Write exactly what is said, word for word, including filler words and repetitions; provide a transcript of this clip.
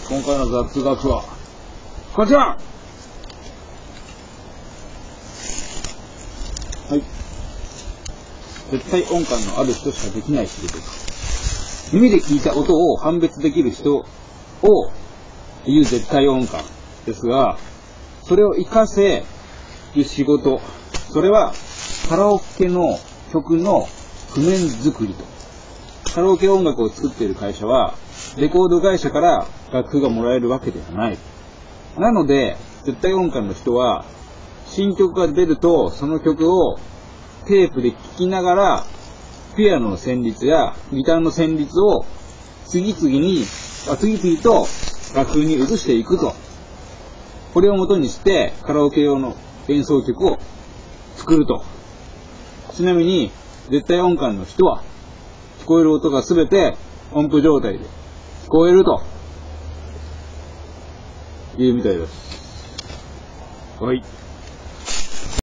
今回の雑学はこちら。はい。絶対音感のある人しかできない仕事です。耳で聞いた音を判別できる人を言う絶対音感ですが、それを活かせる仕事、それはカラオケの曲の譜面作りと。カラオケ音楽を作っている会社はレコード会社から楽譜がもらえるわけではない。なので絶対音感の人は新曲が出るとその曲をテープで聴きながらピアノの旋律やギターの旋律を次々にあ次々と楽譜に移していくと。これを元にしてカラオケ用の演奏曲を作ると。ちなみに絶対音感の人は聞こえる音がすべて音符状態で聞こえるというみたいです。はい。